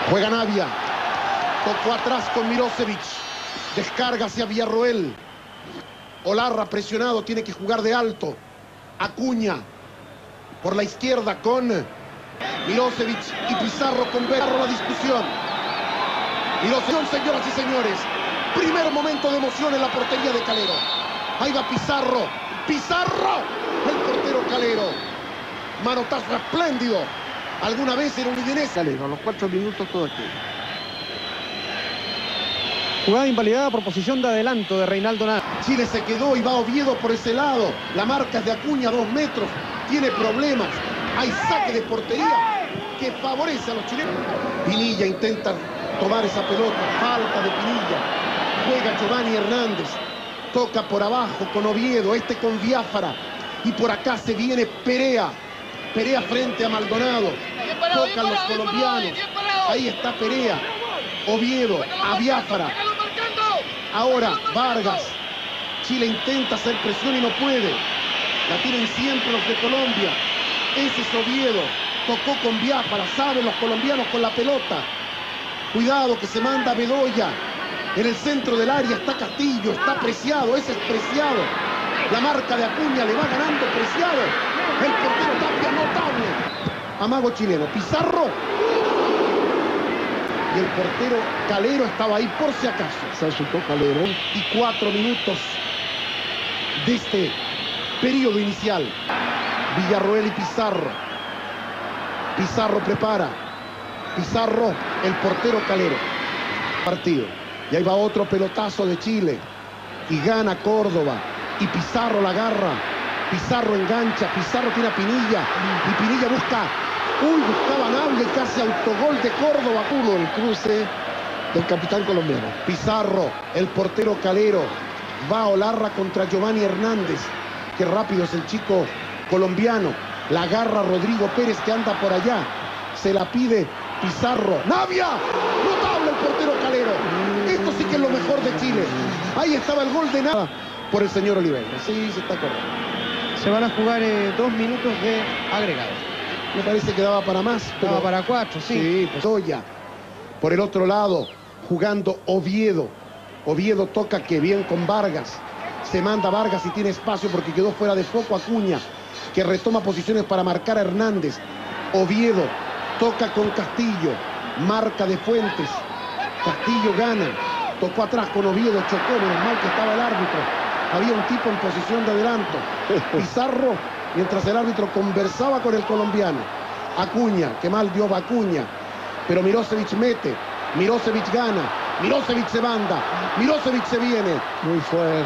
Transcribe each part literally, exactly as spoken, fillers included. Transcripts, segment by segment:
Juega Navia. Tocó atrás con Mirosevic. Descarga hacia Villarroel. Olarra presionado, tiene que jugar de alto. Acuña por la izquierda con Mirosevic y Pizarro con Berro. La discusión. Mirosevic, señoras y señores. Primer momento de emoción en la portería de Calero. Ahí va Pizarro. ¡Pizarro! El portero Calero. Manotazo espléndido. Alguna vez era un Udinese. Calero, a los cuatro minutos todo aquí. Jugada invalidada por posición de adelanto de Reinaldo Navia. Chile se quedó y va Oviedo por ese lado. La marca es de Acuña, dos metros. Tiene problemas. Hay saque de portería que favorece a los chilenos. Pinilla intenta tomar esa pelota. Falta de Pinilla. Juega Giovanni Hernández. Toca por abajo con Oviedo. Este con Biafara. Y por acá se viene Perea. Perea frente a Maldonado. Tocan los colombianos. Ahí está Perea. Oviedo a Biafara. Ahora Vargas. Chile intenta hacer presión y no puede. La tienen siempre los de Colombia. Ese es Oviedo. Tocó con Biafara. Saben los colombianos con la pelota. Cuidado que se manda Bedoya. En el centro del área está Castillo. Está Preciado. Ese es Preciado. La marca de Acuña le va ganando Preciado. El portero Tapia notable. Amago chileno. Pizarro. Y el portero Calero estaba ahí por si acaso. Se asustó Calero. Y cuatro minutos de este periodo inicial. Villarroel y Pizarro. Pizarro prepara. Pizarro, el portero Calero. Partido. Y ahí va otro pelotazo de Chile. Y gana Córdoba. Y Pizarro la agarra. Pizarro engancha. Pizarro tiene a Pinilla. Y Pinilla busca... Uy, buscaba Navia y casi autogol de Córdoba. Uno el cruce del capitán colombiano. Pizarro, el portero Calero. Va Olarra contra Giovanni Hernández. Qué rápido es el chico colombiano. La agarra Rodrigo Pérez que anda por allá. Se la pide Pizarro. ¡Navia! Notable el portero Calero. Esto sí que es lo mejor de Chile. Ahí estaba el gol de Navia por el señor Oliveira. Sí, se está correcto. Se van a jugar eh, dos minutos de agregado. Me parece que daba para más. Pero... Daba para cuatro, sí. Sí, pues Oya. Por el otro lado, jugando Oviedo. Oviedo toca que bien con Vargas. Se manda Vargas y tiene espacio porque quedó fuera de foco Acuña, que retoma posiciones para marcar a Hernández. Oviedo toca con Castillo. Marca de Fuentes. Castillo gana. Tocó atrás con Oviedo, chocó, menos mal que estaba el árbitro. Había un tipo en posición de adelanto. Pizarro, mientras el árbitro conversaba con el colombiano. Acuña, que mal dio Acuña. Pero Mirosevic mete. Mirosevic gana. Mirosevic se manda. Mirosevic se viene. Muy fuerte.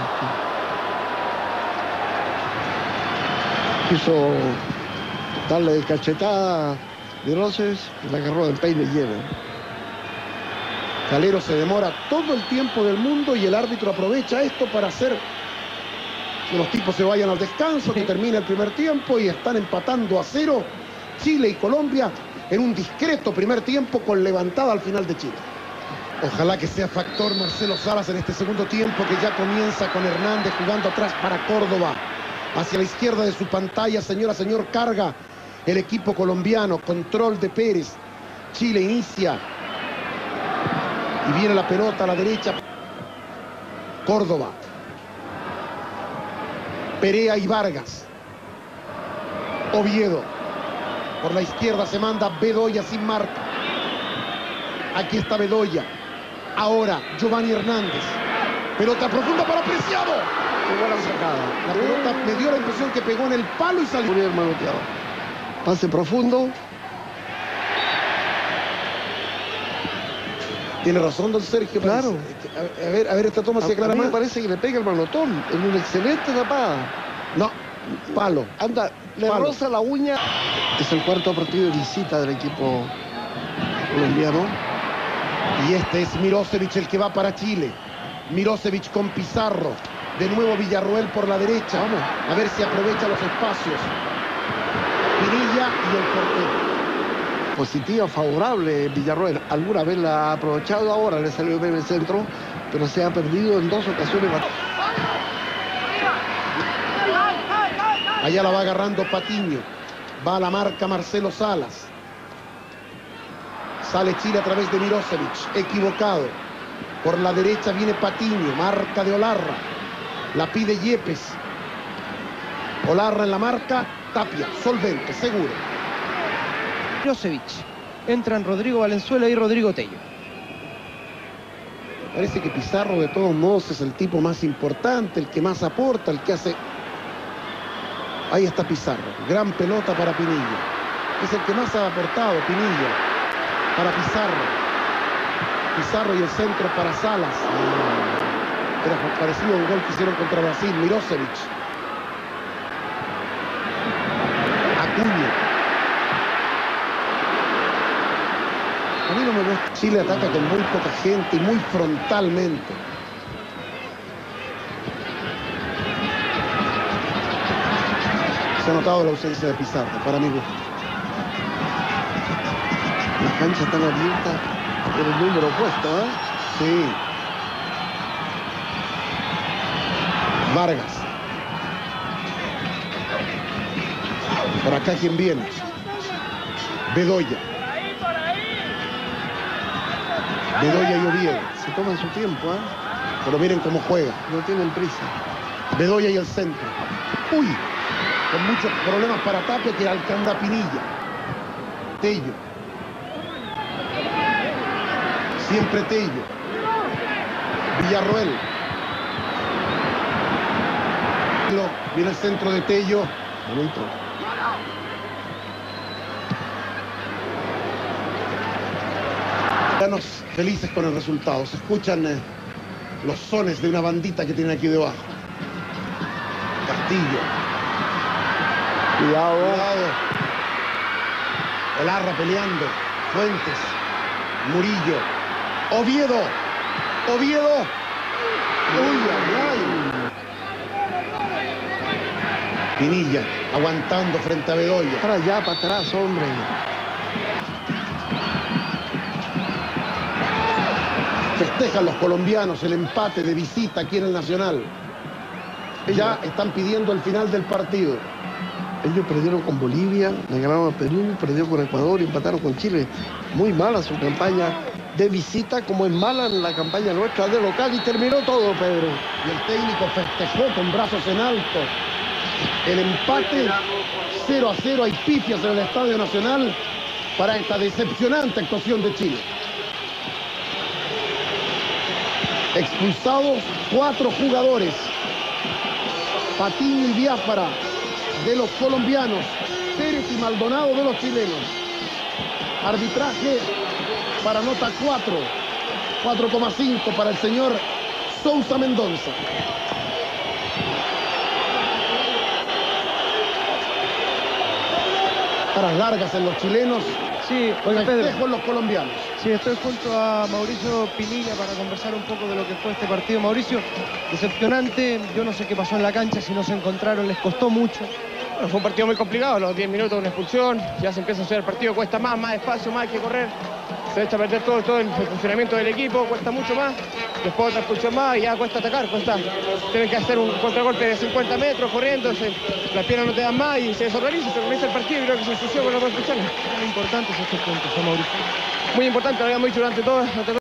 Quiso darle de cachetada Mirosevic y la agarró del peine lleno. Calero se demora todo el tiempo del mundo y el árbitro aprovecha esto para hacer que los tipos se vayan al descanso, que termine el primer tiempo y están empatando a cero Chile y Colombia en un discreto primer tiempo con levantada al final de Chile. Ojalá que sea factor Marcelo Salas en este segundo tiempo que ya comienza con Hernández jugando atrás para Córdoba. Hacia la izquierda de su pantalla, señora, señor, carga el equipo colombiano. Control de Pérez. Chile inicia. Y viene la pelota a la derecha. Córdoba. Perea y Vargas. Oviedo. Por la izquierda se manda Bedoya sin marca. Aquí está Bedoya. Ahora Giovanni Hernández. Pelota profunda para Preciado. Qué buena sacada. La pelota me dio la impresión que pegó en el palo y salió. Muy bien manoteado. Pase profundo. Tiene razón, don Sergio. Claro. A, a ver, a ver, esta toma se A, aclara a mí me más. parece que le pega el manotón. En una excelente tapada. No, palo. Anda, le Palo. roza la uña. Es el cuarto partido de visita del equipo colombiano. Y este es Mirosevic el que va para Chile. Mirosevic con Pizarro. De nuevo Villarroel por la derecha. Vamos. A ver si aprovecha los espacios. Pinilla y el portero. Positiva, favorable Villarroel. Alguna vez la ha aprovechado, ahora le salió bien el centro, pero se ha perdido en dos ocasiones. Allá la va agarrando Patiño. Va a la marca Marcelo Salas. Sale Chile a través de Mirosevic, equivocado. Por la derecha viene Patiño, marca de Olarra. La pide Yepes. Olarra en la marca, Tapia, solvente, seguro. Mirosevic. Entran Rodrigo Valenzuela y Rodrigo Tello. Parece que Pizarro de todos modos es el tipo más importante, el que más aporta, el que hace... Ahí está Pizarro, gran pelota para Pinilla. Es el que más ha aportado, Pinilla, para Pizarro. Pizarro y el centro para Salas. Era parecido a un gol que hicieron contra Brasil, Mirosevic. Acuña. A mí no me gusta. Chile ataca con muy poca gente y muy frontalmente. Se ha notado la ausencia de Pizarro, para mi gusto. Las canchas están abiertas por el número opuesto, ¿eh? Sí. Vargas. Por acá, ¿quién viene? Bedoya. Bedoya y Oviedo. Se toman su tiempo, ¿eh? Pero miren cómo juega. No tienen prisa. Bedoya y el centro. Uy, con muchos problemas para Tapia, que alcanza Pinilla. Tello. Siempre Tello. Villarroel. Viene el centro de Tello. Momento. Felices con el resultado. Se escuchan eh, los sones de una bandita que tiene aquí debajo. Castillo. Cuidado. Cuidado. Olarra peleando. Fuentes. Murillo. Oviedo. Oviedo. Uy, ay, ay. Pinilla aguantando frente a Bedoya. Para allá, para atrás, hombre. Festejan los colombianos el empate de visita aquí en el Nacional. Ya están pidiendo el final del partido. Ellos perdieron con Bolivia, le ganaron a Perú, perdieron con Ecuador y empataron con Chile. Muy mala su campaña de visita, como es mala la campaña nuestra de local, y terminó todo, Pedro. Y el técnico festejó con brazos en alto el empate. Cero a cero, hay pifias en el Estadio Nacional para esta decepcionante actuación de Chile. Expulsados cuatro jugadores. Patiño y Biafara de los colombianos. Pérez y Maldonado de los chilenos. Arbitraje para nota cuatro. cuatro coma cinco para el señor Sousa Mendoza. Caras largas en los chilenos. Sí, oiga, Pedro. Festejo en los colombianos. Sí, estoy junto a Mauricio Pinilla para conversar un poco de lo que fue este partido. Mauricio, decepcionante. Yo no sé qué pasó en la cancha, si no se encontraron, les costó mucho. Bueno, fue un partido muy complicado, los diez minutos de una expulsión, ya se empieza a hacer el partido, cuesta más, más espacio, más que correr. Se echa a perder todo, todo el funcionamiento del equipo, cuesta mucho más. Después otra expulsión más y ya cuesta atacar, cuesta. Tienen que hacer un contragolpe de cincuenta metros corriendo, se, las piernas no te dan más y se desorganiza, se organiza el partido y creo que se ensució con las dos expulsiones. Muy importantes estos puntos, ¿eh, Mauricio? Muy importante, lo habíamos dicho durante todo.